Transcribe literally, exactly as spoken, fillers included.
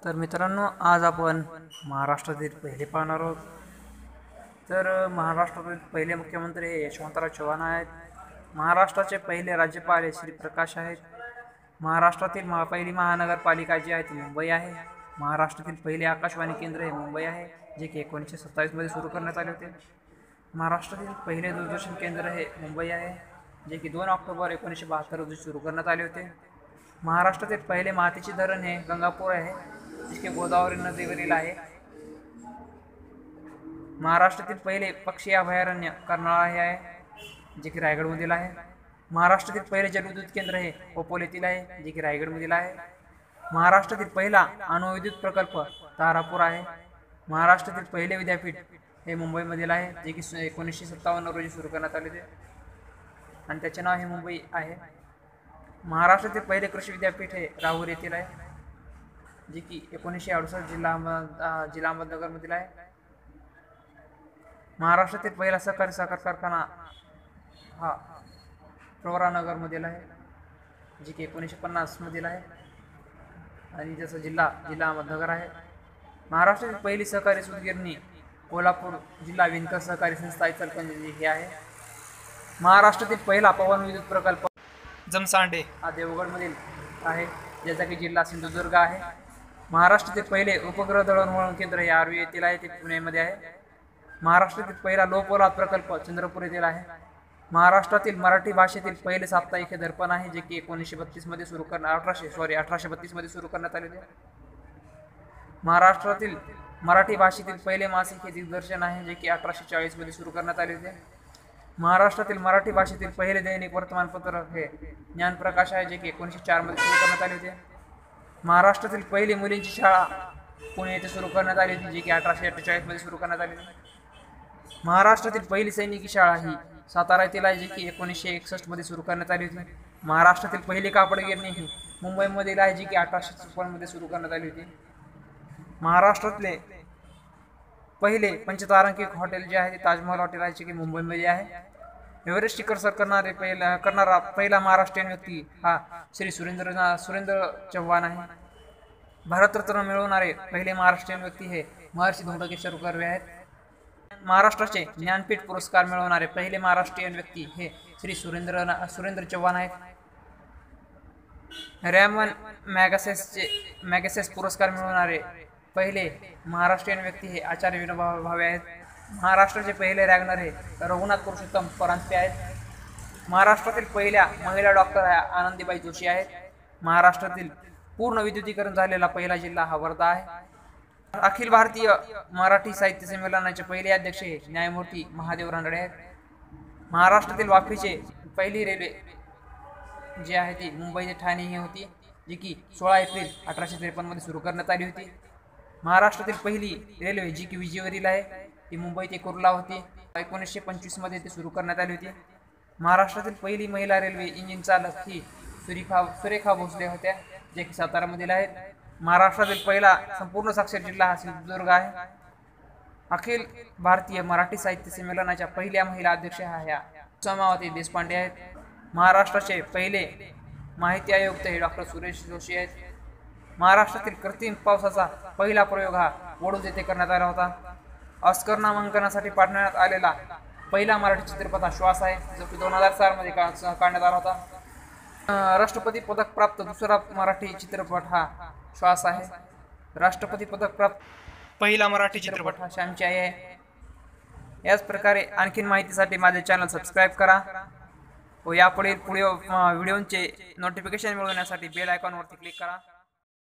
तर मित्रांनो, आज आपण महाराष्ट्रातील पहिले पाहणार आहोत. तर महाराष्ट्रातील पहिले मुख्यमंत्री हे यशवंतराव चव्हाण आहेत. महाराष्ट्राचे पहिले राज्यपाल हे श्री प्रकाश आहेत. महाराष्ट्रातील महा पहिली महानगरपालिका जी आहे ती मुंबई आहे. महाराष्ट्रातील पहिले आकाशवाणी केंद्र हे मुंबई आहे, जे की एकोणीसशे सत्तावीसमध्ये सुरू करण्यात आले होते. महाराष्ट्रातील पहिले दूरदर्शन केंद्र हे मुंबई आहे, जे की दोन ऑक्टोबर एकोणीसशे बहात्तर रोजी सुरू करण्यात आले होते. महाराष्ट्रातील पहिले मातीचे धरण हे गंगापूर आहे, जिसके गोदावरी नदीवरील आहे. महाराष्ट्रातील पहिले पक्षी अभयारण्य कर्नाळा हे आहे, जे की रायगडमधील आहे. महाराष्ट्रातील पहिले जलविद्युत केंद्र हे कोपोल येथील आहे, जे की रायगडमधील आहे. महाराष्ट्रातील पहिला अणुविद्युत प्रकल्प तारापूर आहे. महाराष्ट्रातील पहिले विद्यापीठ हे मुंबईमधील आहे, जे की एकोणीसशे सत्तावन्न रोजी सुरू करण्यात आले होते आणि त्याचे नाव हे मुंबई आहे. महाराष्ट्रातील पहिले कृषी विद्यापीठ हे राहुरी येथील आहे, जे की एकोणीसशे अडुसष्ट जिल्हा अहमद जिल्हा अहमदनगरमधील आहे. महाराष्ट्रातील पहिला सहकारी साखर कारखाना हा प्रवरानगरमधील आहे, जे की एकोणीसशे पन्नासमधील आहे आणि ज्याचा जिल्हा जिल्हा अहमदनगर आहे. महाराष्ट्रातील पहिली सहकारी सूतगिरणी कोल्हापूर जिल्हा विणकर सहकारी संस्था इचलकरंजी हे आहे. महाराष्ट्रातील पहिला पवन विद्युत प्रकल्प जमसांडे हा देवगडमधील आहे, ज्याचा की जिल्हा सिंधुदुर्ग आहे. महाराष्ट्रातील पहिले उपग्रह दळणवळण केंद्र हे आर्वी येथील आहे, ते पुण्यामध्ये आहे. महाराष्ट्रातील पहिला लो पोलाद प्रकल्प चंद्रपूर येथील आहे. महाराष्ट्रातील मराठी भाषेतील पहिले साप्ताहिक हे दर्पण आहे, जे की एकोणीसशे बत्तीसमध्ये सुरू करण्यात अठराशे सॉरी अठराशे बत्तीसमध्ये सुरू करण्यात आले होते. महाराष्ट्रातील मराठी भाषेतील पहिले मासिक हे दिग्दर्शन आहे, जे की अठराशे चाळीसमध्ये सुरू करण्यात आले होते. महाराष्ट्रातील मराठी भाषेतील पहिले दैनिक वर्तमानपत्र हे ज्ञानप्रकाश आहे, जे की एकोणीसशे चारमध्ये सुरू करण्यात आले होते. महाराष्ट्रातील पहिली मुलींची शाळा पुणे येथे सुरू करण्यात आली होती, जी की अठराशे अठ्ठेचाळीसमध्ये सुरू करण्यात आली होती. महाराष्ट्रातील पहिली सैनिकी शाळा ही सातारा येथील आहे, जी की एकोणीसशे एकसष्टमध्ये सुरू करण्यात आली होती. महाराष्ट्रातील पहिली कापड गिरणी ही मुंबईमधील आहे, जी की अठराशे चौपन्नमध्ये सुरू करण्यात आली होती. महाराष्ट्रातले पहिले पंचतारांकित हॉटेल जे आहे ते ताजमहल हॉटेल आहे, जे की मुंबईमध्ये आहे. एव्हरेस्ट शिखर सर करणारे पहिला करणारा पहिला महाराष्ट्रीयन व्यक्ती हा श्री सुरेंद्र सुरेंद्र चव्हाण आहे. भारतरत्न मिळवणारे पहिले महाराष्ट्रीयन व्यक्ती हे महर्षी धोंडकेश्वर कर्वे आहेत. महाराष्ट्राचे ज्ञानपीठ पुरस्कार मिळवणारे पहिले महाराष्ट्रीयन व्यक्ती हे श्री सुरेंद्र सुरेंद्र चव्हाण आहेत. रॅमन मॅगसेसचे मॅगसेस पुरस्कार मिळवणारे पहिले महाराष्ट्रीयन व्यक्ती हे आचार्य विनोबा भावे आहेत. महाराष्ट्राचे पहिले रॅगनर हे रघुनाथ पुरुषोत्तम परांजपे आहेत. महाराष्ट्रातील पहिल्या महिला डॉक्टर आनंदीबाई जोशी आहेत. महाराष्ट्रातील पूर्ण विद्युतीकरण झालेला पहिला जिल्हा हा वर्धा आहे. अखिल भारतीय मराठी साहित्य संमेलनाचे पहिले अध्यक्ष हे न्यायमूर्ती महादेव रानडे आहेत. महाराष्ट्रातील वाफीचे पहिली रेल्वे जी आहे ती मुंबई ते ठाणे ही होती, जी की सोळा एप्रिल अठराशे त्रेपन्नमध्ये सुरू करण्यात आली होती. महाराष्ट्रातील पहिली रेल्वे जी की विजेवरील आहे ती मुंबई ते कुर्ला होती, एकोणीसशे पंचवीसमध्ये ती सुरू करण्यात आली होती. महाराष्ट्रातील पहिली महिला रेल्वे इंजिन चालक ही सुरेखा सुरेखा भोसले होत्या, जे की सातारामधील आहेत. महाराष्ट्रातील पहिला संपूर्ण साक्षर जिल्हा हा सिंधुदुर्ग आहे. अखिल भारतीय मराठी साहित्य संमेलनाच्या पहिल्या महिला अध्यक्ष ह्या समावती देशपांडे आहेत. महाराष्ट्राचे पहिले माहिती आयुक्त हे डॉक्टर सुरेश जोशी आहेत. महाराष्ट्रातील कृत्रिम पावसाचा पहिला प्रयोग हा वडूज येथे करण्यात आला होता. ऑस्कर नामांकनासाठी पाठवण्यात आलेला पहिला मराठी चित्रपट हा श्वास आहे, जो की दोन हजार चारमध्ये काढण्यात आला होता. राष्ट्रपती पदक प्राप्त दुसरा मराठी चित्रपट हा श्वास आहे. राष्ट्रपती पदक प्राप्त पहिला मराठी चित्रपट हा श्यामची आई आहे. याच प्रकारे आणखीन माहितीसाठी माझे चॅनल सबस्क्राईब करा व यापुढील पुढील व्हिडिओचे नोटिफिकेशन मिळवण्यासाठी बेल आयकॉनवरती क्लिक करा.